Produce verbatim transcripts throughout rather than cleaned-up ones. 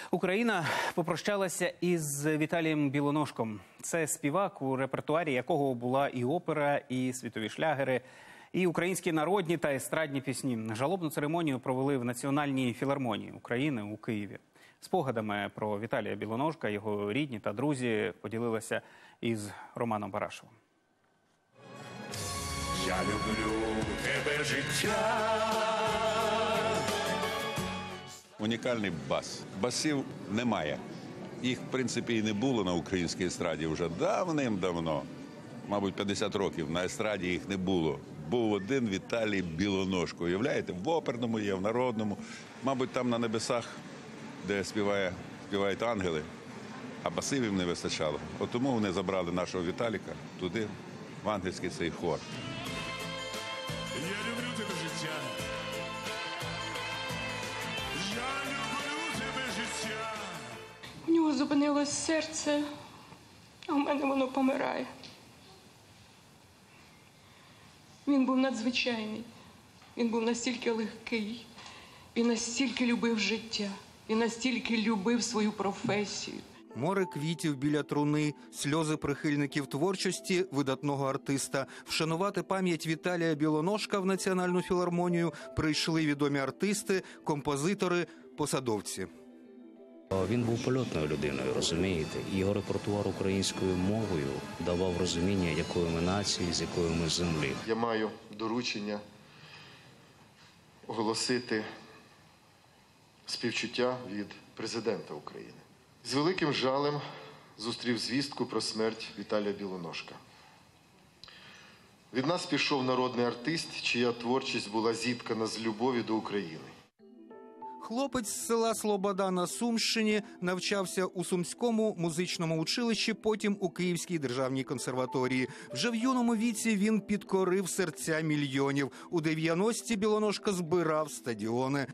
Україна попрощалася із Віталієм Білоножком. Це співак, у репертуарі якого була і опера, і світові шлягери, і українські народні та естрадні пісні. Жалобну церемонію провели в Національній філармонії України у Києві. Спогадами про Віталія Білоножка його рідні та друзі поділилися із Романом Барашевим. Я люблю тебе, життя. Унікальний бас. Басів немає. Їх, в принципі, і не було на українській естраді вже давним-давно. Мабуть, п'ятдесят років на естраді їх не було. Був один Віталій Білоножко. Уявляєте, в оперному є, в народному. Мабуть, там на небесах, де співає, співають ангели, а басів їм не вистачало. От тому вони забрали нашого Віталіка туди, в ангельський цей хор. Я люблю тебе, життя. Я люблю тебе, життя. У нього зупинилось серце, а в мене воно помирає. Він був надзвичайний. Він був настільки легкий. Він настільки любив життя. Він настільки любив свою професію. Море квітів біля труни, сльози прихильників творчості видатного артиста. Вшанувати пам'ять Віталія Білоножка в Національну філармонію прийшли відомі артисти, композитори, посадовці. Він був польотною людиною, розумієте? І його репертуар українською мовою давав розуміння, якої ми нації, з якої ми землі. Я маю доручення оголосити співчуття від президента України. З великим жалем зустрів звістку про смерть Віталія Білоножка. Від нас пішов народний артист, чия творчість була зіткана з любові до України. Хлопець з села Слобода на Сумщині навчався у Сумському музичному училищі, потім у Київській державній консерваторії. Вже в юному віці він підкорив серця мільйонів. У дев'яності Білоножка збирав стадіони.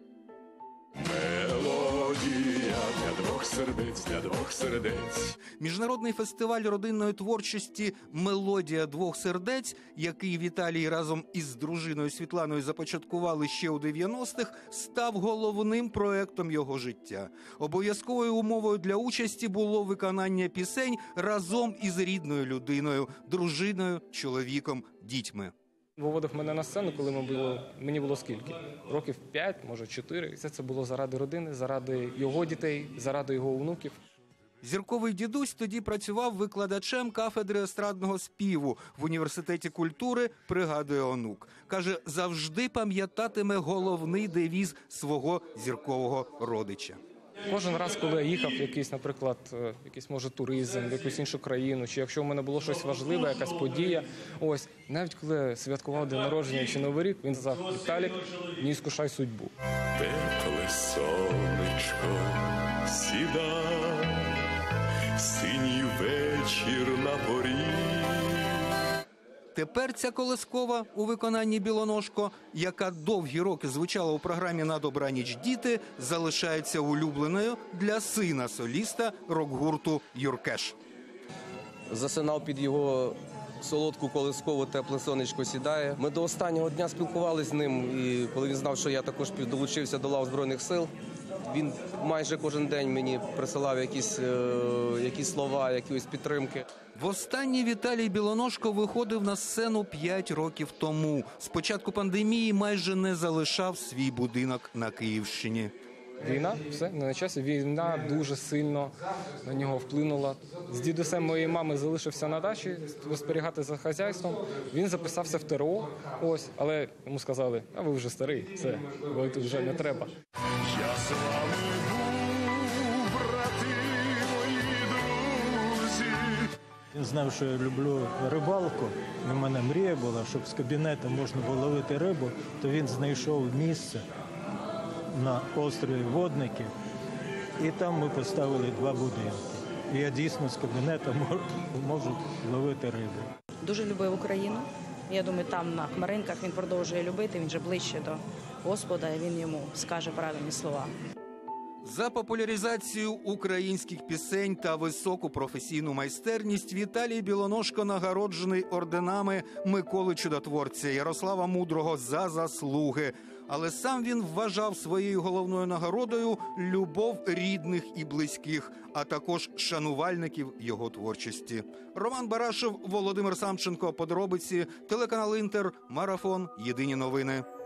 Мелодія для двох сердець, для двох сердець. Міжнародний фестиваль родинної творчості «Мелодія двох сердець», який Віталій разом із дружиною Світланою започаткували ще у дев'яностих, став головним проектом його життя. Обов'язковою умовою для участі було виконання пісень разом із рідною людиною, дружиною, чоловіком, дітьми. Виводив мене на сцену, коли ми було, мені було скільки? Років п'ять, може чотири. І все це було заради родини, заради його дітей, заради його онуків. Зірковий дідусь тоді працював викладачем кафедри естрадного співу в університеті культури, пригадує онук. Каже, завжди пам'ятатиме головний девіз свого зіркового родича. Кожен раз, коли я їхав, якийсь, наприклад, якийсь, може, туризм, в якусь іншу країну, чи якщо в мене було щось важливе, якась подія, ось, навіть коли святкував день народження чи Новий рік, він сказав: Віталік, не іскушай судьбу. Тепле сонечко сідає, синій вечір на порі. Тепер ця колискова у виконанні Білоножко, яка довгі роки звучала у програмі «На добраніч, діти», залишається улюбленою для сина соліста рок-гурту «Юркеш». Засинав під його солодку колискову «Тепле сонечко сідає». Ми до останнього дня спілкувалися з ним, і коли він знав, що я також долучився до лав Збройних сил, він майже кожен день мені присилав якісь, е, якісь слова, якісь підтримки. Востаннє Віталій Білоножко виходив на сцену п'ять років тому. З початку пандемії майже не залишав свій будинок на Київщині. Війна, все, не на часі. Війна дуже сильно на нього вплинула. З дідусем моєї мами залишився на дачі спостерігати за хазяйством. Він записався в ТРО, ось, але йому сказали: а ви вже старий, все, ви тут вже не треба. Я з вами був, брати мої друзі. Він знав, що я люблю рибалку, і в мене мрія була, щоб з кабінету можна було ловити рибу, то він знайшов місце на острові Водників, і там ми поставили два будинки. І я дійсно з кабінету можу ловити рибу. Дуже любив Україну. Я думаю, там на Хмаринках він продовжує любити, він вже ближче до Господа, і він йому скаже правильні слова. За популяризацію українських пісень та високу професійну майстерність Віталій Білоножко нагороджений орденами Миколи Чудотворця, Ярослава Мудрого за заслуги. але сам він вважав своєю головною нагородою любов рідних і близьких, а також шанувальників його творчості. Роман Барашев, Володимир Самченко, подробиці, телеканал Інтер, Марафон, Єдині новини.